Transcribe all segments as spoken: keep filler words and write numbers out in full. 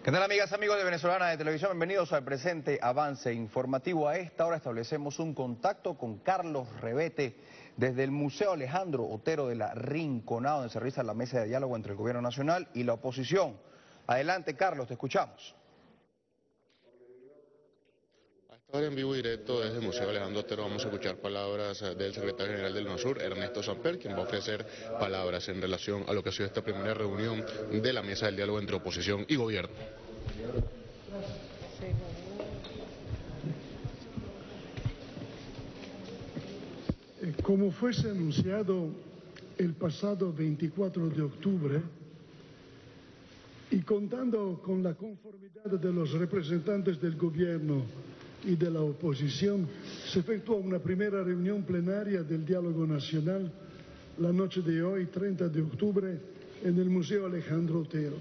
¿Qué tal, amigas, amigos de Venezolana de Televisión? Bienvenidos al presente avance informativo. A esta hora establecemos un contacto con Carlos Rebete desde el Museo Alejandro Otero de la Rinconada, donde se realiza la mesa de diálogo entre el Gobierno Nacional y la oposición. Adelante, Carlos, te escuchamos. Ahora en vivo y directo desde el Museo Alejandro Otero vamos a escuchar palabras del secretario general del UNASUR, Ernesto Samper, quien va a ofrecer palabras en relación a lo que ha sido esta primera reunión de la mesa del diálogo entre oposición y gobierno. Como fuese anunciado el pasado veinticuatro de octubre, y contando con la conformidad de los representantes del gobierno y de la oposición, se efectuó una primera reunión plenaria del Diálogo Nacional la noche de hoy, treinta de octubre, en el Museo Alejandro Otero.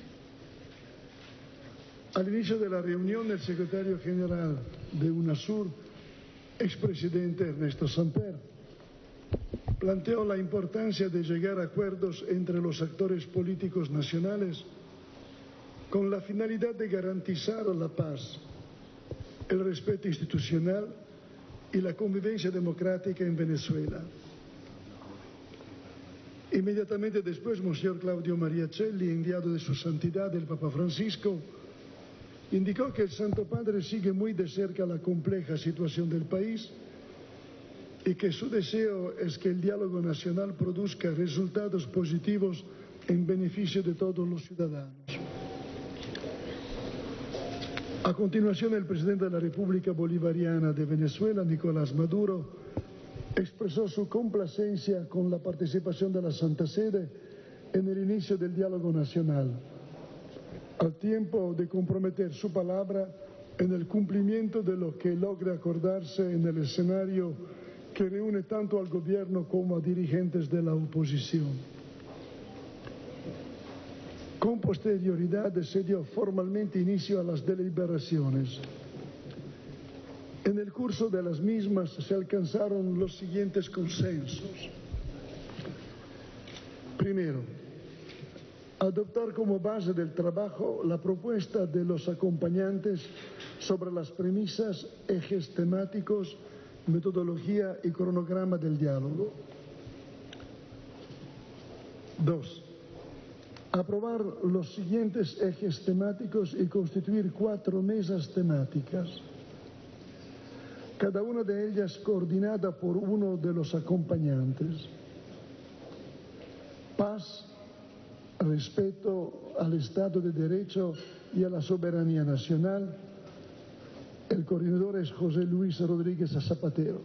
Al inicio de la reunión, el secretario general de UNASUR, expresidente Ernesto Samper, planteó la importancia de llegar a acuerdos entre los actores políticos nacionales con la finalidad de garantizar la paz, el respeto institucional y la convivencia democrática en Venezuela. Inmediatamente después, Monseñor Claudio Mariacelli, enviado de su santidad el Papa Francisco, indicó que el Santo Padre sigue muy de cerca la compleja situación del país y que su deseo es que el diálogo nacional produzca resultados positivos en beneficio de todos los ciudadanos. A continuación, el presidente de la República Bolivariana de Venezuela, Nicolás Maduro, expresó su complacencia con la participación de la Santa Sede en el inicio del diálogo nacional, al tiempo de comprometer su palabra en el cumplimiento de lo que logre acordarse en el escenario que reúne tanto al gobierno como a dirigentes de la oposición. Con posterioridad se dio formalmente inicio a las deliberaciones. En el curso de las mismas se alcanzaron los siguientes consensos. Primero, adoptar como base del trabajo la propuesta de los acompañantes sobre las premisas, ejes temáticos, metodología y cronograma del diálogo. Dos, aprobar los siguientes ejes temáticos y constituir cuatro mesas temáticas, cada una de ellas coordinada por uno de los acompañantes. Paz, respeto al Estado de Derecho y a la soberanía nacional. El coordinador es José Luis Rodríguez Zapatero.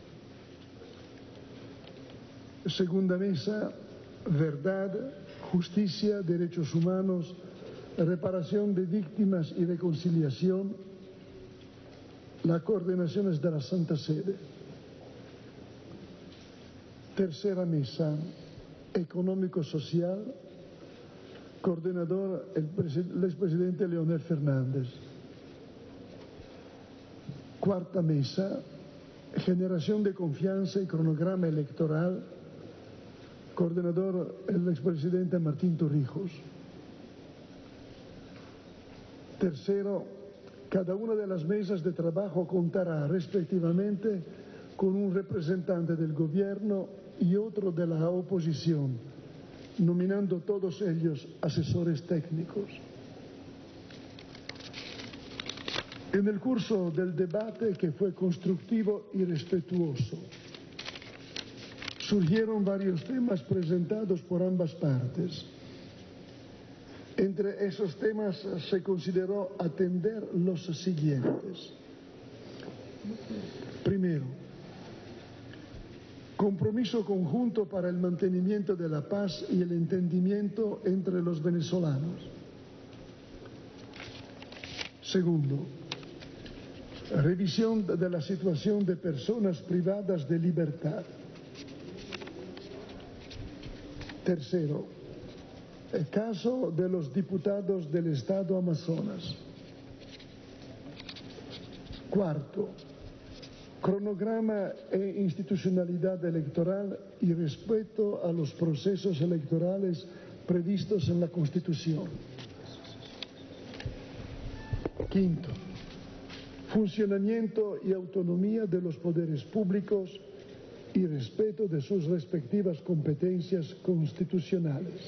Segunda mesa, verdad, justicia, derechos humanos, reparación de víctimas y reconciliación. La coordinación es de la Santa Sede. Tercera mesa, económico-social. Coordinador, el, el expresidente Leonel Fernández. Cuarta mesa, generación de confianza y cronograma electoral. Coordinador, el expresidente Martín Torrijos. Tercero, cada una de las mesas de trabajo contará respectivamente con un representante del gobierno y otro de la oposición, nominando todos ellos asesores técnicos. En el curso del debate, que fue constructivo y respetuoso, surgieron varios temas presentados por ambas partes. Entre esos temas se consideró atender los siguientes. Primero, compromiso conjunto para el mantenimiento de la paz y el entendimiento entre los venezolanos. Segundo, revisión de la situación de personas privadas de libertad. Tercero, el caso de los diputados del Estado Amazonas. Cuarto, cronograma e institucionalidad electoral y respeto a los procesos electorales previstos en la Constitución. Quinto, funcionamiento y autonomía de los poderes públicos y respeto de sus respectivas competencias constitucionales.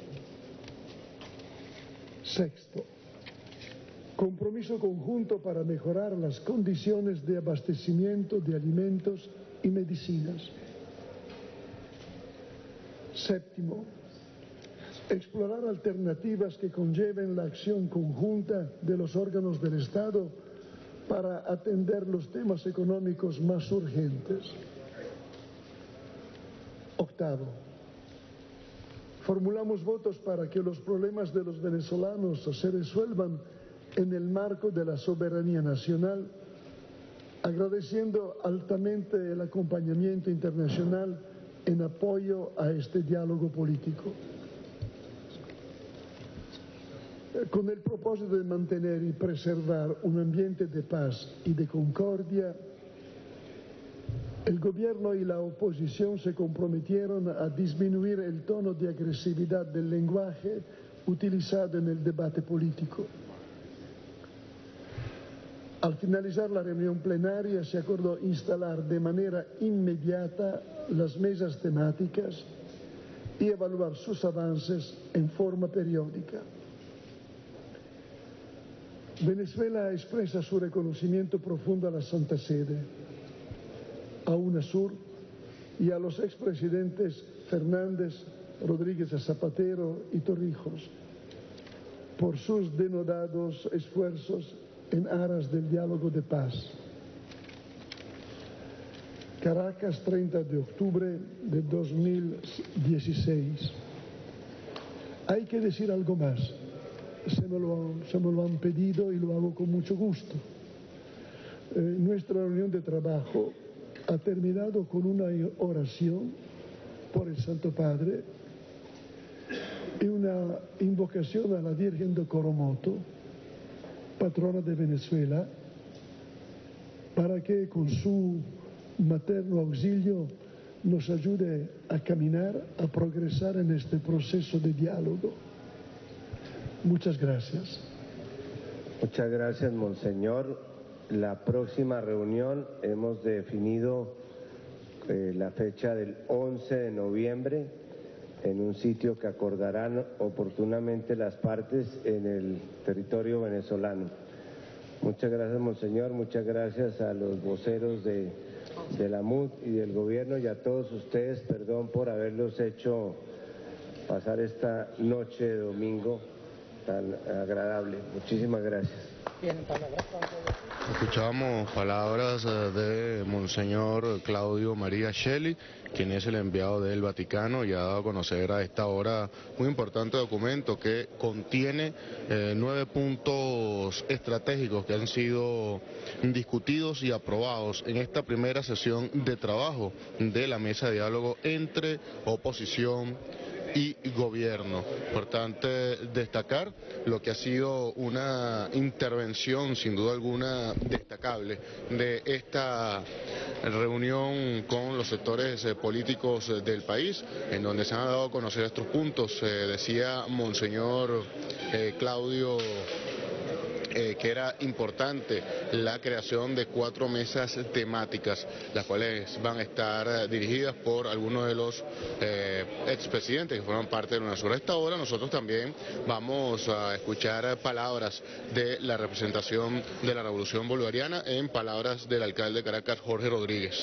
Sexto, compromiso conjunto para mejorar las condiciones de abastecimiento de alimentos y medicinas. Séptimo, explorar alternativas que conlleven la acción conjunta de los órganos del Estado para atender los temas económicos más urgentes. Octavo, formulamos votos para que los problemas de los venezolanos se resuelvan en el marco de la soberanía nacional, agradeciendo altamente el acompañamiento internacional en apoyo a este diálogo político. Con el propósito de mantener y preservar un ambiente de paz y de concordia, el gobierno y la oposición se comprometieron a disminuir el tono de agresividad del lenguaje utilizado en el debate político. Al finalizar la reunión plenaria se acordó instalar de manera inmediata las mesas temáticas y evaluar sus avances en forma periódica. Venezuela expresa su reconocimiento profundo a la Santa Sede, a UNASUR y a los expresidentes Fernández, Rodríguez Zapatero y Torrijos por sus denodados esfuerzos en aras del diálogo de paz. Caracas, treinta de octubre de dos mil dieciséis. Hay que decir algo más. Se me, lo, se me lo han pedido y lo hago con mucho gusto. Eh, nuestra reunión de trabajo ha terminado con una oración por el Santo Padre y una invocación a la Virgen de Coromoto, patrona de Venezuela, para que con su materno auxilio nos ayude a caminar, a progresar en este proceso de diálogo. Muchas gracias. Muchas gracias, Monseñor. La próxima reunión hemos definido eh, la fecha del once de noviembre en un sitio que acordarán oportunamente las partes en el territorio venezolano. Muchas gracias, Monseñor. Muchas gracias a los voceros de, de la M U D y del gobierno y a todos ustedes. Perdón por haberlos hecho pasar esta noche de domingo tan agradable. Muchísimas gracias. Escuchábamos palabras de Monseñor Claudio María Shelley, quien es el enviado del Vaticano y ha dado a conocer a esta hora un importante documento que contiene eh, nueve puntos estratégicos que han sido discutidos y aprobados en esta primera sesión de trabajo de la mesa de diálogo entre oposición y gobierno. Importante destacar lo que ha sido una intervención sin duda alguna destacable de esta reunión con los sectores eh, políticos eh, del país, en donde se han dado a conocer estos puntos. Eh, decía Monseñor eh, Claudio Eh, que era importante la creación de cuatro mesas temáticas, las cuales van a estar dirigidas por algunos de los eh, expresidentes que forman parte de UNASUR. A esta hora nosotros también vamos a escuchar palabras de la representación de la Revolución Bolivariana en palabras del alcalde de Caracas, Jorge Rodríguez.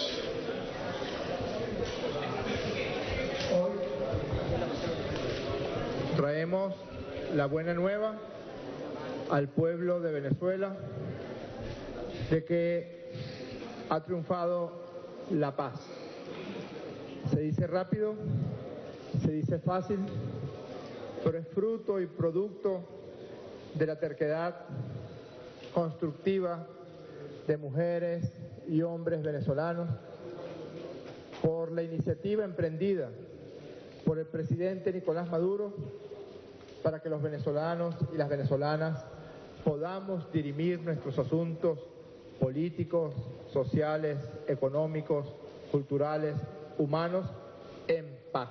Traemos la buena nueva al pueblo de Venezuela de que ha triunfado la paz. Se dice rápido, se dice fácil, pero es fruto y producto de la terquedad constructiva de mujeres y hombres venezolanos, por la iniciativa emprendida por el presidente Nicolás Maduro para que los venezolanos y las venezolanas podamos dirimir nuestros asuntos políticos, sociales, económicos, culturales, humanos, en paz.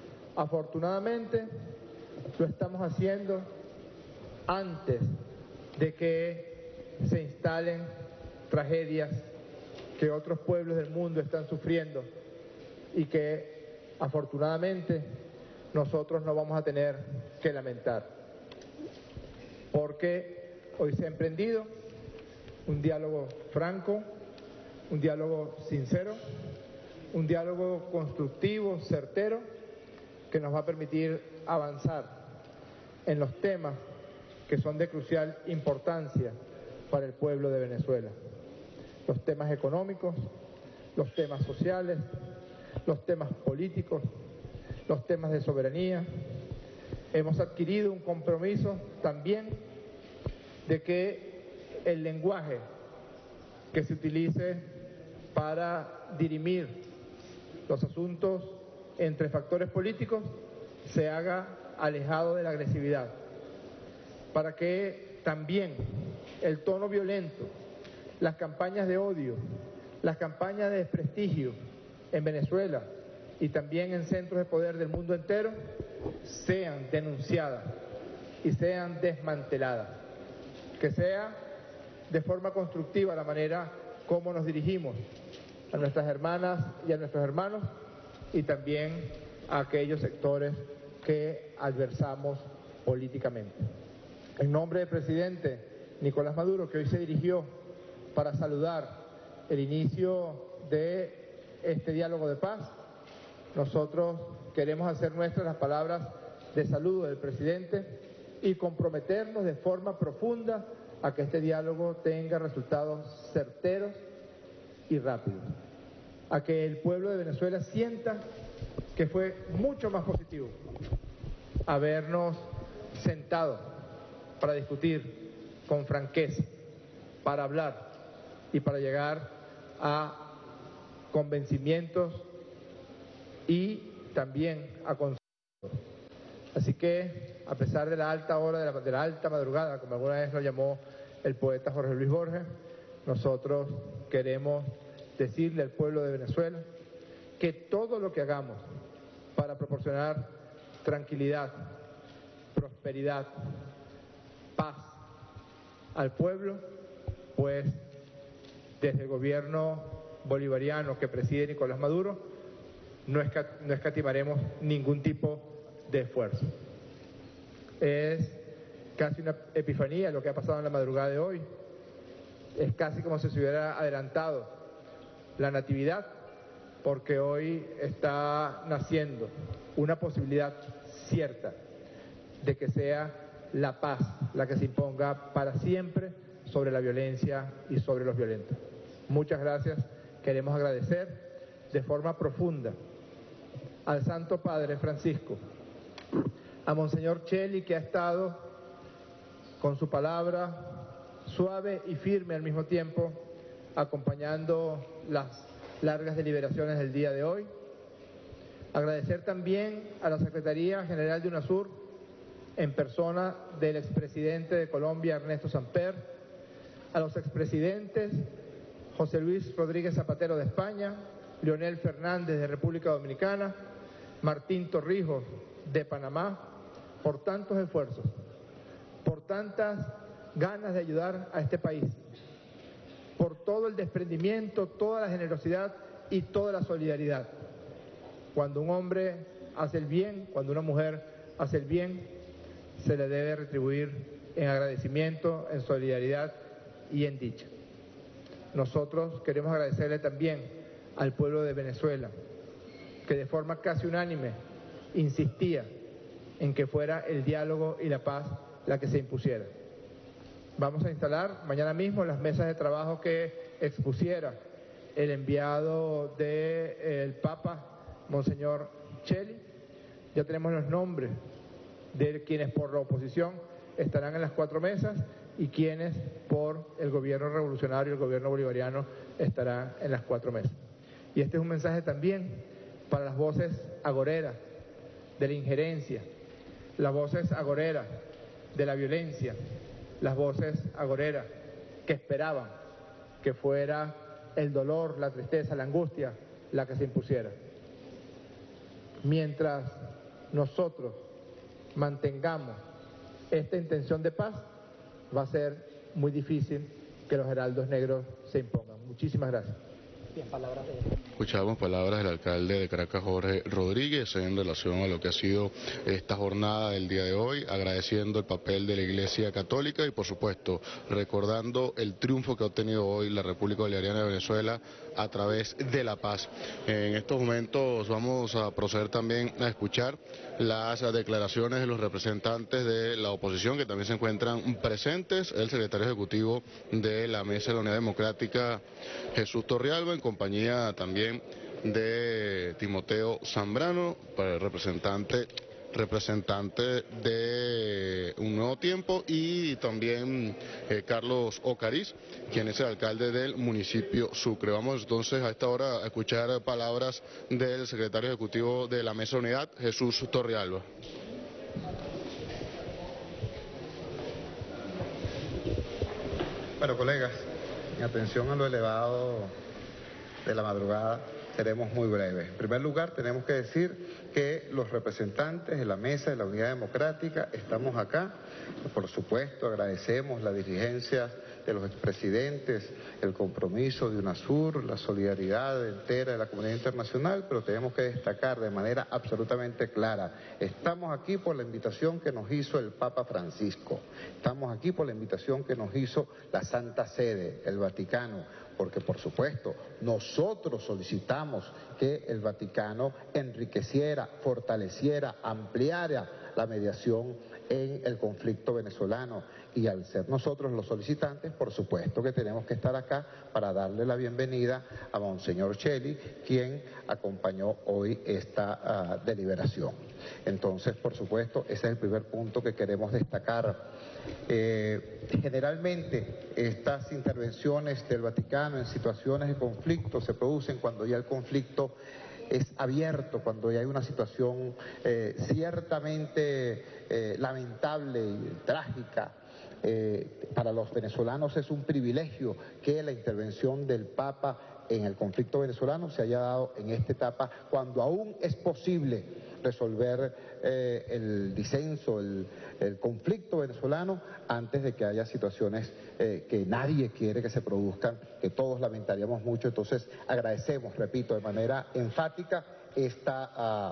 Afortunadamente, lo estamos haciendo antes de que se instalen tragedias que otros pueblos del mundo están sufriendo y que afortunadamente nosotros no vamos a tener que lamentar. Porque hoy se ha emprendido un diálogo franco, un diálogo sincero, un diálogo constructivo, certero, que nos va a permitir avanzar en los temas que son de crucial importancia para el pueblo de Venezuela. Los temas económicos, los temas sociales, los temas políticos, los temas de soberanía. Hemos adquirido un compromiso también de que el lenguaje que se utilice para dirimir los asuntos entre factores políticos se haga alejado de la agresividad, para que también el tono violento, las campañas de odio, las campañas de desprestigio en Venezuela y también en centros de poder del mundo entero sean denunciadas y sean desmanteladas, que sea de forma constructiva la manera como nos dirigimos a nuestras hermanas y a nuestros hermanos y también a aquellos sectores que adversamos políticamente. En nombre del presidente Nicolás Maduro, que hoy se dirigió para saludar el inicio de este diálogo de paz, nosotros queremos hacer nuestras las palabras de saludo del presidente y comprometernos de forma profunda a que este diálogo tenga resultados certeros y rápidos, a que el pueblo de Venezuela sienta que fue mucho más positivo habernos sentado para discutir con franqueza, para hablar y para llegar a convencimientos y también a consensos. Así que, a pesar de la alta hora, de la, de la alta madrugada, como alguna vez lo llamó el poeta Jorge Luis Borges, nosotros queremos decirle al pueblo de Venezuela que todo lo que hagamos para proporcionar tranquilidad, prosperidad, paz al pueblo, pues desde el gobierno bolivariano que preside Nicolás Maduro no, escat no escatimaremos ningún tipo de esfuerzo. Es casi una epifanía lo que ha pasado en la madrugada de hoy. Es casi como si se hubiera adelantado la natividad, porque hoy está naciendo una posibilidad cierta de que sea la paz la que se imponga para siempre sobre la violencia y sobre los violentos. Muchas gracias. Queremos agradecer de forma profunda al Santo Padre Francisco, a Monseñor Cheli, que ha estado con su palabra suave y firme al mismo tiempo, acompañando las largas deliberaciones del día de hoy. Agradecer también a la Secretaría General de UNASUR, en persona del expresidente de Colombia, Ernesto Samper, a los expresidentes José Luis Rodríguez Zapatero de España, Leonel Fernández de República Dominicana, Martín Torrijos de Panamá, por tantos esfuerzos, por tantas ganas de ayudar a este país, por todo el desprendimiento, toda la generosidad y toda la solidaridad. Cuando un hombre hace el bien, cuando una mujer hace el bien, se le debe retribuir en agradecimiento, en solidaridad y en dicha. Nosotros queremos agradecerle también al pueblo de Venezuela, que de forma casi unánime insistía en que fuera el diálogo y la paz la que se impusiera. Vamos a instalar mañana mismo las mesas de trabajo que expusiera el enviado del Papa, Monseñor Cheli. Ya tenemos los nombres de quienes por la oposición estarán en las cuatro mesas y quienes por el gobierno revolucionario y el gobierno bolivariano estarán en las cuatro mesas. Y este es un mensaje también para las voces agoreras de la injerencia, las voces agoreras de la violencia, las voces agoreras que esperaban que fuera el dolor, la tristeza, la angustia la que se impusiera. Mientras nosotros mantengamos esta intención de paz, va a ser muy difícil que los heraldos negros se impongan. Muchísimas gracias. Bien, palabras de... Escuchamos palabras del alcalde de Caracas, Jorge Rodríguez, en relación a lo que ha sido esta jornada del día de hoy, agradeciendo el papel de la Iglesia Católica y, por supuesto, recordando el triunfo que ha obtenido hoy la República Bolivariana de Venezuela a través de la paz. En estos momentos vamos a proceder también a escuchar las declaraciones de los representantes de la oposición que también se encuentran presentes, el secretario ejecutivo de la Mesa de la Unidad Democrática, Jesús Torrealba, en compañía también de Timoteo Zambrano, para el representante representante de Un Nuevo Tiempo, y también eh, Carlos Ocariz, quien es el alcalde del municipio Sucre. Vamos entonces a esta hora a escuchar palabras del secretario ejecutivo de la Mesa de Unidad, Jesús Torrealba. Bueno, colegas, en atención a lo elevado de la madrugada, seremos muy breves. En primer lugar, tenemos que decir que los representantes de la Mesa de la Unidad Democrática estamos acá. Por supuesto, agradecemos la diligencia de los expresidentes, el compromiso de UNASUR, la solidaridad entera de la comunidad internacional, pero tenemos que destacar de manera absolutamente clara, estamos aquí por la invitación que nos hizo el Papa Francisco, estamos aquí por la invitación que nos hizo la Santa Sede, el Vaticano, porque por supuesto nosotros solicitamos que el Vaticano enriqueciera, fortaleciera, ampliara la mediación en el conflicto venezolano, y al ser nosotros los solicitantes, por supuesto que tenemos que estar acá para darle la bienvenida a Monseñor Cheli, quien acompañó hoy esta uh, deliberación. Entonces, por supuesto, ese es el primer punto que queremos destacar. Eh, generalmente estas intervenciones del Vaticano en situaciones de conflicto se producen cuando ya el conflicto es abierto, cuando ya hay una situación eh, ciertamente eh, lamentable y trágica. Eh, para los venezolanos es un privilegio que la intervención del Papa en el conflicto venezolano se haya dado en esta etapa, cuando aún es posible resolver eh, el disenso, el, el conflicto venezolano, antes de que haya situaciones eh, que nadie quiere que se produzcan, que todos lamentaríamos mucho. Entonces agradecemos, repito, de manera enfática esta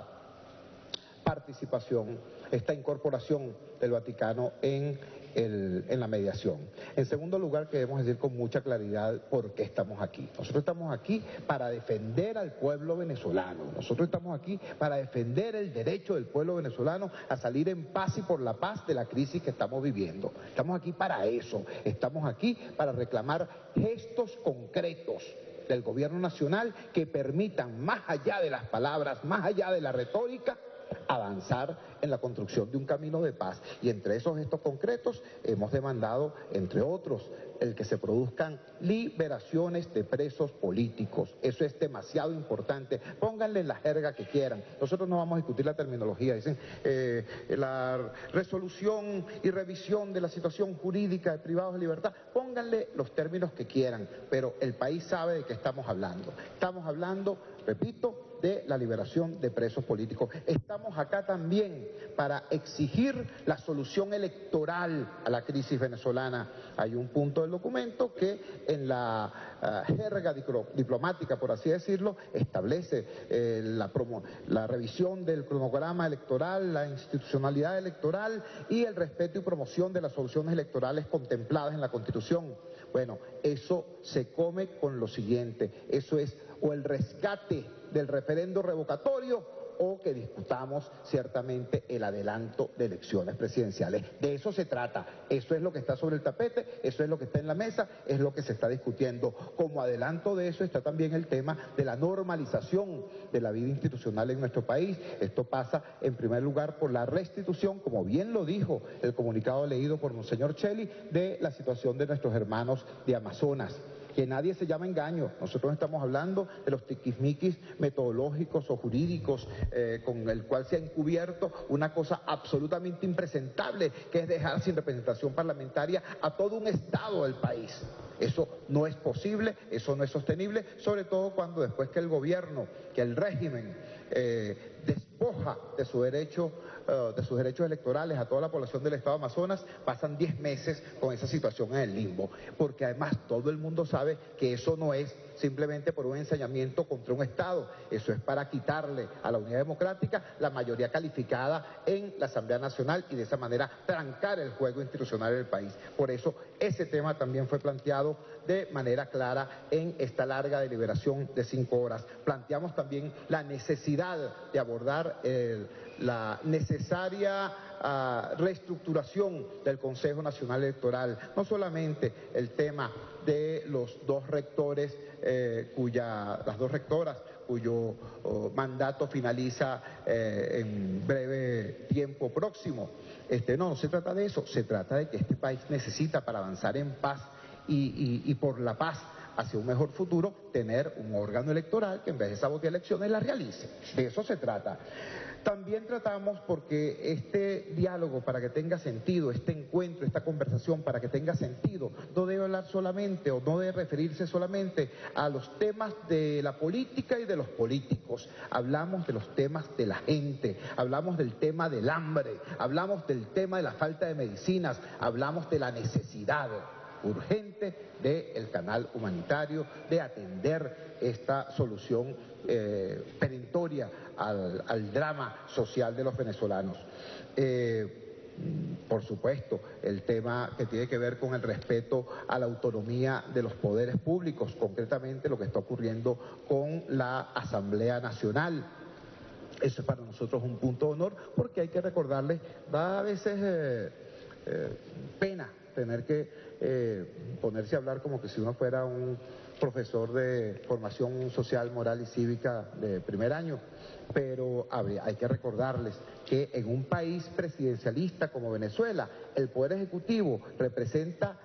uh, participación, esta incorporación del Vaticano en El, en la mediación. En segundo lugar, queremos decir con mucha claridad por qué estamos aquí. Nosotros estamos aquí para defender al pueblo venezolano. Nosotros estamos aquí para defender el derecho del pueblo venezolano a salir en paz y por la paz de la crisis que estamos viviendo. Estamos aquí para eso. Estamos aquí para reclamar gestos concretos del gobierno nacional que permitan, más allá de las palabras, más allá de la retórica, avanzar en la construcción de un camino de paz. Y entre esos gestos concretos hemos demandado, entre otros, el que se produzcan liberaciones de presos políticos. Eso es demasiado importante. Pónganle la jerga que quieran. Nosotros no vamos a discutir la terminología. Dicen eh, la resolución y revisión de la situación jurídica de privados de libertad. Pónganle los términos que quieran, pero el país sabe de qué estamos hablando. Estamos hablando, repito, de la liberación de presos políticos. Estamos acá también para exigir la solución electoral a la crisis venezolana. Hay un punto del documento que en la uh, jerga diplomática, por así decirlo, establece eh, la, promo la revisión del cronograma electoral, la institucionalidad electoral y el respeto y promoción de las soluciones electorales contempladas en la Constitución. Bueno, eso se come con lo siguiente, eso es o el rescate del referendo revocatorio o que discutamos ciertamente el adelanto de elecciones presidenciales. De eso se trata, eso es lo que está sobre el tapete, eso es lo que está en la mesa, es lo que se está discutiendo. Como adelanto de eso está también el tema de la normalización de la vida institucional en nuestro país. Esto pasa en primer lugar por la restitución, como bien lo dijo el comunicado leído por Monseñor Cheli, de la situación de nuestros hermanos de Amazonas. Que nadie se llama engaño. Nosotros estamos hablando de los tiquismiquis metodológicos o jurídicos eh, con el cual se ha encubierto una cosa absolutamente impresentable, que es dejar sin representación parlamentaria a todo un Estado del país. Eso no es posible, eso no es sostenible, sobre todo cuando después que el gobierno, que el régimen eh, despoja de su derecho uh, de sus derechos electorales a toda la población del Estado de Amazonas, pasan diez meses con esa situación en el limbo, porque además todo el mundo sabe que eso no es simplemente por un ensañamiento contra un Estado, eso es para quitarle a la Unidad Democrática la mayoría calificada en la Asamblea Nacional y de esa manera trancar el juego institucional del país. Por eso ese tema también fue planteado de manera clara en esta larga deliberación de cinco horas. Planteamos también la necesidad de abordar el, la necesaria uh, reestructuración del Consejo Nacional Electoral, no solamente el tema de los dos rectores, eh, cuya, las dos rectoras cuyo oh, mandato finaliza eh, en breve tiempo próximo. Este, no, no se trata de eso, se trata de que este país necesita, para avanzar en paz y, y, y por la paz hacia un mejor futuro, tener un órgano electoral que en vez de sabotear elecciones las realice. De eso se trata. También tratamos, porque este diálogo, para que tenga sentido, este encuentro, esta conversación, para que tenga sentido, no debe hablar solamente o no debe referirse solamente a los temas de la política y de los políticos. Hablamos de los temas de la gente, hablamos del tema del hambre, hablamos del tema de la falta de medicinas, hablamos de la necesidad urgente del canal humanitario, de atender esta solución eh, perentoria al, al drama social de los venezolanos. Eh, por supuesto, el tema que tiene que ver con el respeto a la autonomía de los poderes públicos, concretamente lo que está ocurriendo con la Asamblea Nacional. Eso es para nosotros un punto de honor, porque hay que recordarles, da a veces eh, eh, pena tener que eh, ponerse a hablar como que si uno fuera un profesor de formación social, moral y cívica de primer año, pero hay que recordarles que en un país presidencialista como Venezuela, el Poder Ejecutivo representa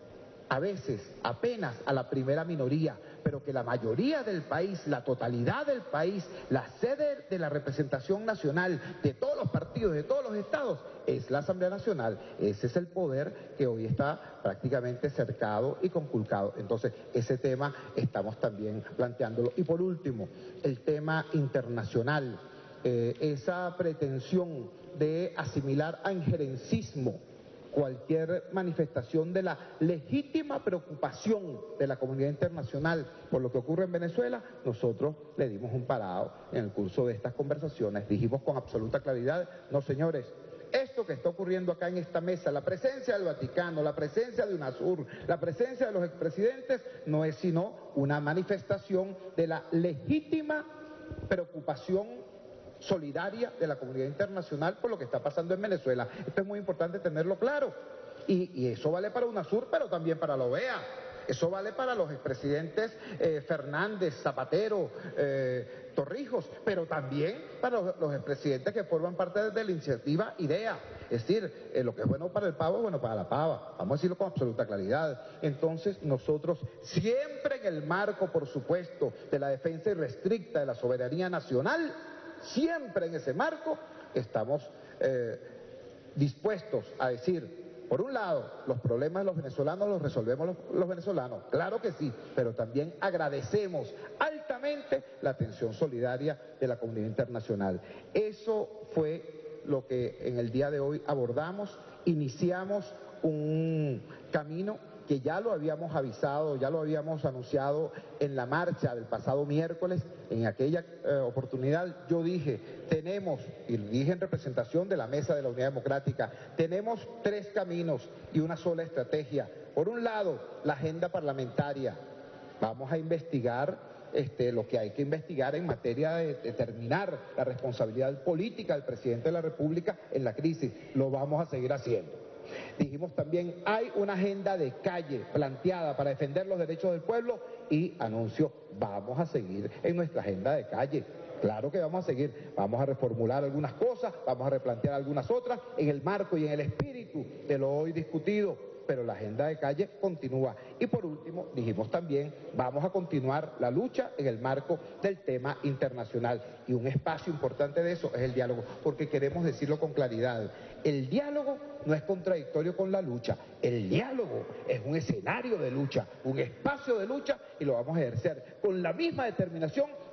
a veces apenas a la primera minoría, pero que la mayoría del país, la totalidad del país, la sede de la representación nacional de todos los partidos, de todos los estados, es la Asamblea Nacional. Ese es el poder que hoy está prácticamente cercado y conculcado. Entonces, ese tema estamos también planteándolo. Y por último, el tema internacional, eh, esa pretensión de asimilar a injerencismo cualquier manifestación de la legítima preocupación de la comunidad internacional por lo que ocurre en Venezuela, nosotros le dimos un parado en el curso de estas conversaciones. Dijimos con absoluta claridad, no señores, esto que está ocurriendo acá en esta mesa, la presencia del Vaticano, la presencia de UNASUR, la presencia de los expresidentes, no es sino una manifestación de la legítima preocupación solidaria de la comunidad internacional por lo que está pasando en Venezuela. Esto es muy importante tenerlo claro. Y, y eso vale para UNASUR, pero también para la O E A. Eso vale para los expresidentes eh, Fernández, Zapatero, eh, Torrijos, pero también para los, los expresidentes que forman parte de la iniciativa IDEA. Es decir, eh, lo que es bueno para el pavo es bueno para la pava. Vamos a decirlo con absoluta claridad. Entonces, nosotros siempre en el marco, por supuesto, de la defensa irrestricta de la soberanía nacional, siempre en ese marco estamos eh, dispuestos a decir, por un lado, los problemas de los venezolanos los resolvemos los, los venezolanos, claro que sí, pero también agradecemos altamente la atención solidaria de la comunidad internacional. Eso fue lo que en el día de hoy abordamos, iniciamos un camino que ya lo habíamos avisado, ya lo habíamos anunciado en la marcha del pasado miércoles. En aquella eh, oportunidad yo dije, tenemos, y lo dije en representación de la Mesa de la Unidad Democrática, tenemos tres caminos y una sola estrategia. Por un lado, la agenda parlamentaria. Vamos a investigar Este, lo que hay que investigar en materia de determinar la responsabilidad política del presidente de la República en la crisis. Lo vamos a seguir haciendo. Dijimos también, hay una agenda de calle planteada para defender los derechos del pueblo y anuncio, vamos a seguir en nuestra agenda de calle. Claro que vamos a seguir, vamos a reformular algunas cosas, vamos a replantear algunas otras en el marco y en el espíritu de lo hoy discutido, pero la agenda de calle continúa. Y por último, dijimos también, vamos a continuar la lucha en el marco del tema internacional. Y un espacio importante de eso es el diálogo, porque queremos decirlo con claridad. El diálogo no es contradictorio con la lucha. El diálogo es un escenario de lucha, un espacio de lucha, y lo vamos a ejercer con la misma determinación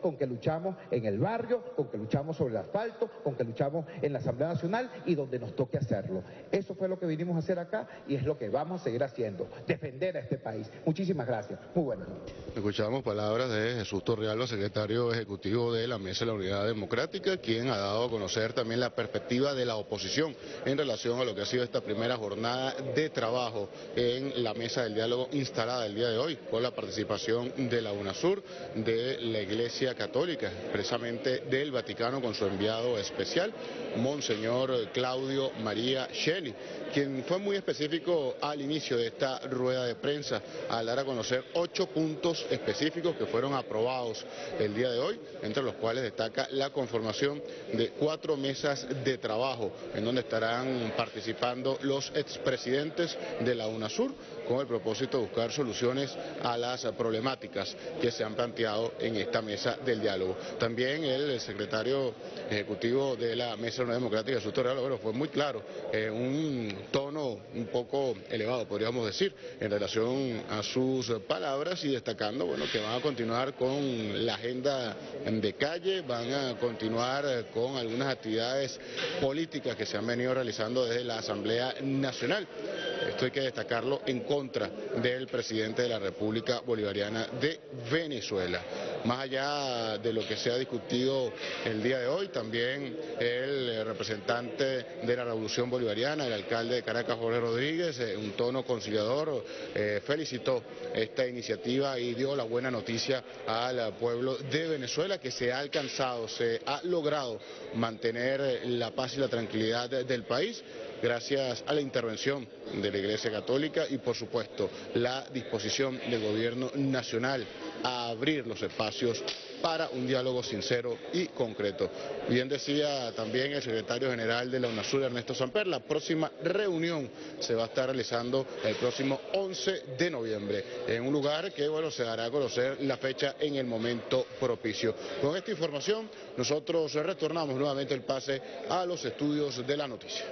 con que luchamos en el barrio, con que luchamos sobre el asfalto, con que luchamos en la Asamblea Nacional y donde nos toque hacerlo. Eso fue lo que vinimos a hacer acá y es lo que vamos a seguir haciendo, defender a este país. Muchísimas gracias. Muy buenas noches. Escuchamos palabras de Jesús Torrealba, secretario ejecutivo de la Mesa de la Unidad Democrática, quien ha dado a conocer también la perspectiva de la oposición en relación a lo que ha sido esta primera jornada de trabajo en la mesa del diálogo instalada el día de hoy, con la participación de la UNASUR, de la Iglesia Católica, expresamente del Vaticano con su enviado especial, Monseñor Claudio María Schelli, quien fue muy específico al inicio de esta rueda de prensa al dar a conocer ocho puntos específicos que fueron aprobados el día de hoy, entre los cuales destaca la conformación de cuatro mesas de trabajo en donde estarán participando los expresidentes de la UNASUR con el propósito de buscar soluciones a las problemáticas que se han planteado en esta mesa del diálogo. También el secretario ejecutivo de la Mesa de la Unidad Democrática, Jesús Torrealba, bueno, fue muy claro, eh, un tono un poco elevado, podríamos decir, en relación a sus palabras y destacando, bueno, que van a continuar con la agenda de calle, van a continuar con algunas actividades políticas que se han venido realizando desde la Asamblea Nacional. Esto hay que destacarlo en contra del presidente de la República Bolivariana de Venezuela. Más allá de lo que se ha discutido el día de hoy, también el representante de la Revolución Bolivariana, el alcalde de Caracas, Jorge Rodríguez, en un tono conciliador, eh, felicitó esta iniciativa y dio la buena noticia al pueblo de Venezuela, que se ha alcanzado, se ha logrado mantener la paz y la tranquilidad del país gracias a la intervención de la Iglesia Católica y, por supuesto, la disposición del gobierno nacional a abrir los espacios para un diálogo sincero y concreto. Bien decía también el secretario general de la UNASUR, Ernesto Samper, la próxima reunión se va a estar realizando el próximo once de noviembre, en un lugar que, bueno, se dará a conocer la fecha en el momento propicio. Con esta información, nosotros retornamos nuevamente el pase a los estudios de la noticia.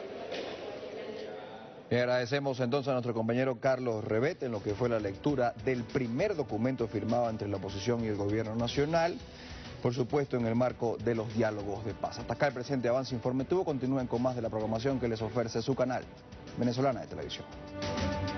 Le agradecemos entonces a nuestro compañero Carlos Revete en lo que fue la lectura del primer documento firmado entre la oposición y el gobierno nacional, por supuesto en el marco de los diálogos de paz. Hasta acá el presente avance informativo. Continúen con más de la programación que les ofrece su canal Venezolana de Televisión.